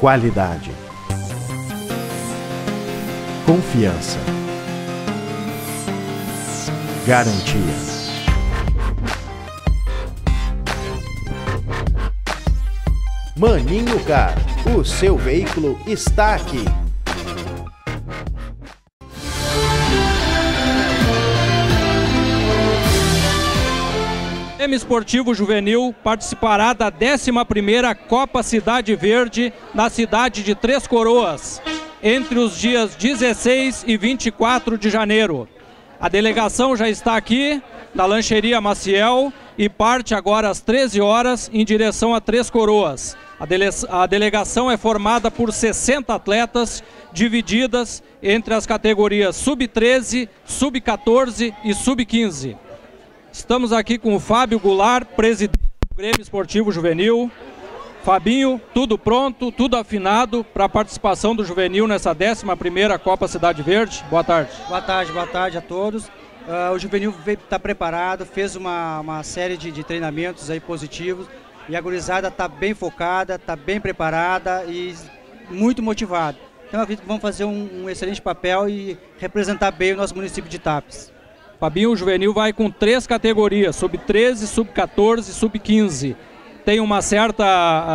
Qualidade. Confiança. Garantia. Maninho Car, o seu veículo está aqui. O Esportivo Juvenil participará da 11ª Copa Cidade Verde na cidade de Três Coroas, entre os dias 16 e 24 de janeiro. A delegação já está aqui, na Lancheria Maciel, e parte agora às 13 horas em direção a Três Coroas. A delegação é formada por 60 atletas, divididas entre as categorias Sub-13, Sub-14 e Sub-15. Estamos aqui com o Fábio Goulart, presidente do Grêmio Esportivo Juvenil. Fabinho, tudo pronto, tudo afinado para a participação do Juvenil nessa 11ª Copa Cidade Verde? Boa tarde. Boa tarde a todos. O Juvenil está preparado, fez uma série de treinamentos aí positivos e a gurizada está bem focada, está bem preparada e muito motivada. Então eu acredito que vamos fazer um excelente papel e representar bem o nosso município de Tapes. Fabinho, o Juvenil vai com 3 categorias, Sub-13, Sub-14 e Sub-15. Tem uma certa...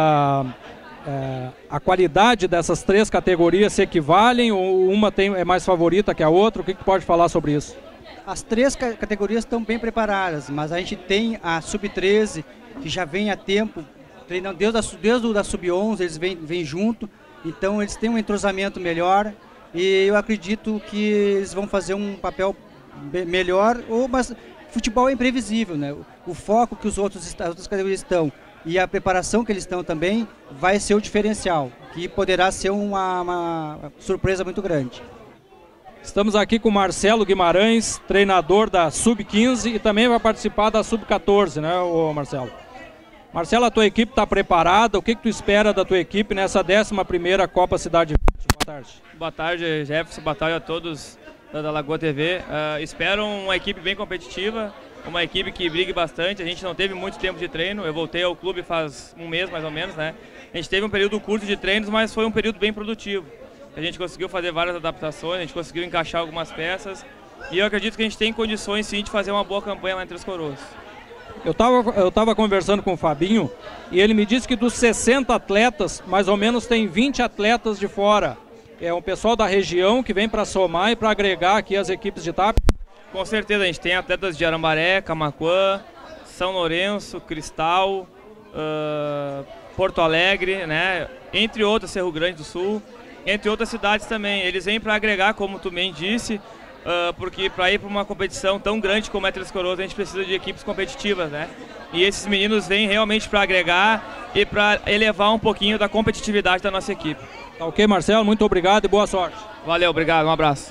a qualidade dessas 3 categorias se equivalem ou uma é mais favorita que a outra? O que tu pode falar sobre isso? As 3 categorias estão bem preparadas, mas a gente tem a Sub-13, que já vem há tempo, treinando desde da Sub-11, eles vêm junto, então eles têm um entrosamento melhor e eu acredito que eles vão fazer um papel melhor, mas futebol é imprevisível, né? O foco que as outras categorias estão e a preparação que eles estão também vai ser o diferencial, que poderá ser uma surpresa muito grande. Estamos aqui com o Marcelo Guimarães, treinador da Sub-15 e também vai participar da Sub-14, né, Marcelo? Marcelo, a tua equipe está preparada? O que tu espera da tua equipe nessa 11ª Copa Cidade Verde? Boa tarde. Boa tarde, Jefferson. Boa tarde a todos da Lagoa TV. Espero uma equipe bem competitiva, uma equipe que brigue bastante. A gente não teve muito tempo de treino, eu voltei ao clube faz um mês mais ou menos, né? A gente teve um período curto de treinos, mas foi um período bem produtivo. A gente conseguiu fazer várias adaptações, a gente conseguiu encaixar algumas peças e eu acredito que a gente tem condições sim de fazer uma boa campanha lá em Três Coroas. Eu tava conversando com o Fabinho e ele me disse que dos 60 atletas, mais ou menos tem 20 atletas de fora. É um pessoal da região que vem para somar e para agregar aqui as equipes de Tapes. Com certeza, a gente tem atletas de Arambaré, Camaquã, São Lourenço, Cristal, Porto Alegre, né? Entre outras, Cerro Grande do Sul, entre outras cidades também. Eles vêm para agregar, como tu bem disse, porque para ir para uma competição tão grande como é Três Coroas, a gente precisa de equipes competitivas, né? E esses meninos vêm realmente para agregar e para elevar um pouquinho da competitividade da nossa equipe. Tá ok, Marcelo? Muito obrigado e boa sorte. Valeu, obrigado, um abraço.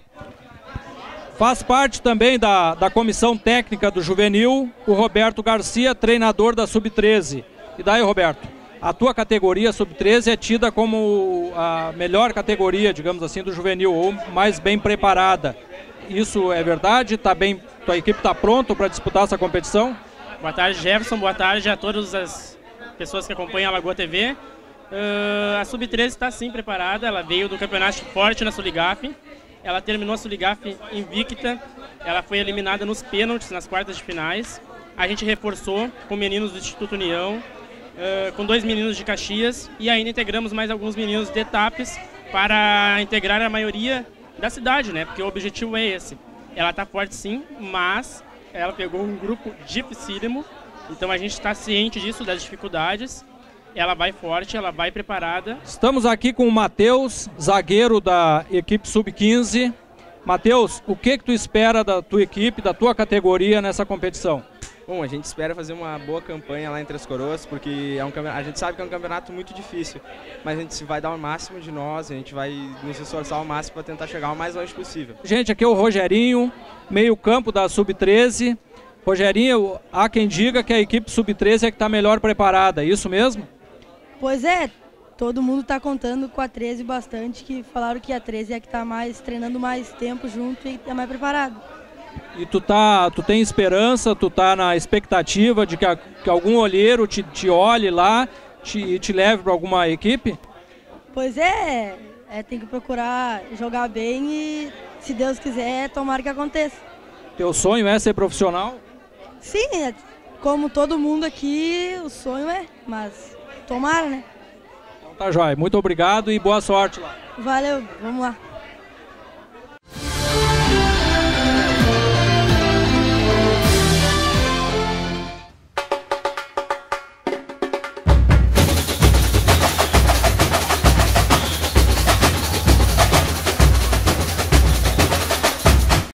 Faz parte também da comissão técnica do Juvenil o Roberto Garcia, treinador da Sub-13. E daí, Roberto, a tua categoria Sub-13 é tida como a melhor categoria, digamos assim, do Juvenil, ou mais bem preparada. Isso é verdade? Tá bem, tua equipe está pronta para disputar essa competição? Boa tarde, Jefferson. Boa tarde a todas as pessoas que acompanham a Lagoa TV. A Sub-13 está sim preparada, ela veio do campeonato forte na Suligaf, ela terminou a Suligaf invicta, ela foi eliminada nos pênaltis nas quartas de finais. A gente reforçou com meninos do Instituto União, com 2 meninos de Caxias e ainda integramos mais alguns meninos de Tapes para integrar a maioria da cidade, né? Porque o objetivo é esse. Ela está forte sim, mas ela pegou um grupo dificílimo, então a gente está ciente disso, das dificuldades. Ela vai forte, ela vai preparada. Estamos aqui com o Matheus, zagueiro da equipe Sub-15. Matheus, o que tu espera da tua equipe, da tua categoria nessa competição? Bom, a gente espera fazer uma boa campanha lá em Três Coroas, porque a gente sabe que é um campeonato muito difícil, mas a gente vai dar o máximo de nós, a gente vai nos esforçar ao máximo para tentar chegar o mais longe possível. Gente, aqui é o Rogerinho, meio campo da Sub-13. Rogerinho, há quem diga que a equipe Sub-13 é que está melhor preparada, é isso mesmo? Pois é, todo mundo está contando com a 13 bastante, que falaram que a 13 é que está mais treinando mais tempo junto e é mais preparado. E tu tem esperança, tu tá na expectativa de que algum olheiro te olhe lá e te leve para alguma equipe? Pois é, tem que procurar jogar bem e, se Deus quiser, tomara que aconteça. Teu sonho é ser profissional? Sim, como todo mundo aqui, o sonho mas tomara, né? Então tá, jóia. Muito obrigado e boa sorte lá. Valeu, vamos lá.